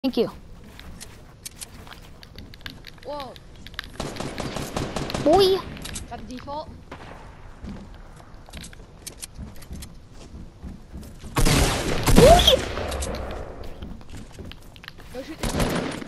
Thank you. Whoa. Boy. Is that the default? Boy. Go shoot this.